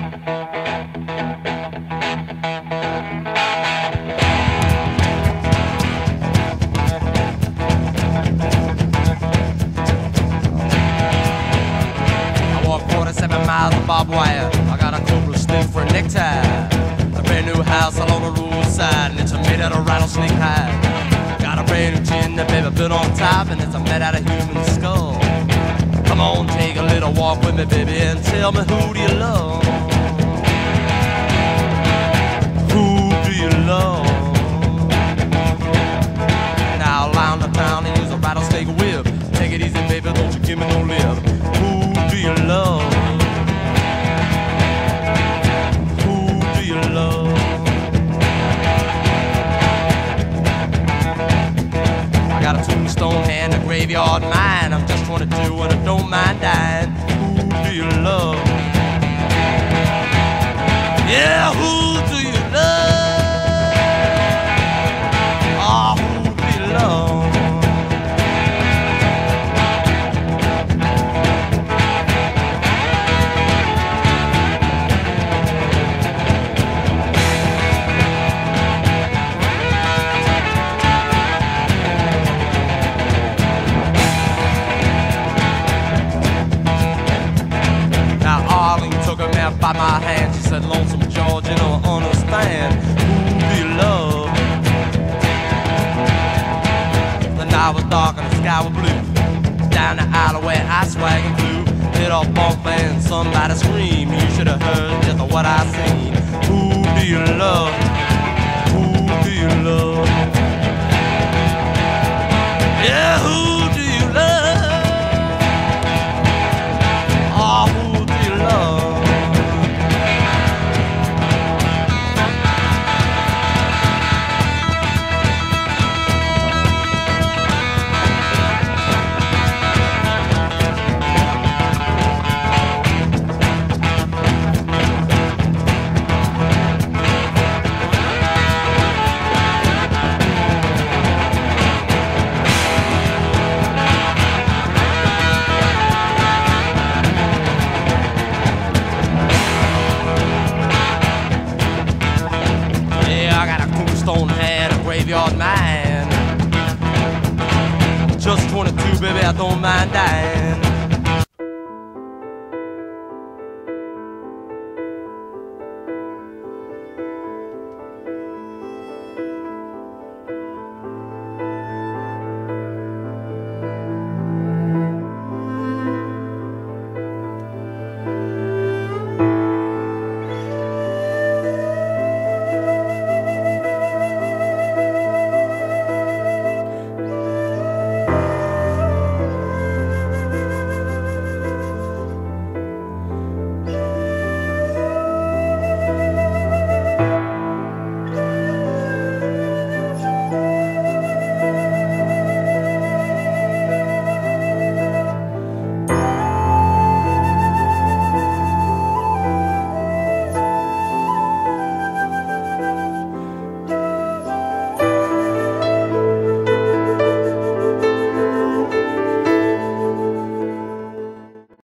Miles of barbed wire. I got a cobra snake for a necktie. A brand new house along the roadside, and it's made out of rattlesnake hide. Got a brand new chin that baby built on top, and it's made out of human skull. Come on, take a little walk with me, baby, and tell me, who do you love? Who do you love? Now around the town and use a rattlesnake whip. Take it easy, baby, don't you give me no lip. Who do you love? I got a tombstone and a graveyard mine. I'm just 22 and I don't mind dying. Who do you love? Yeah, who do you love? Oh, who do you love? By my hand, she said, Lonesome George, you don't understand. Who do you love? The night was dark and the sky was blue. Down the alleyway I swag and flew. Hit a bump and somebody scream. You should have heard just what I seen. Who do you love? Who do you love? Yeah, who do you love? Oh, who do you love? Graveyard man, just 22, baby, I don't mind dying.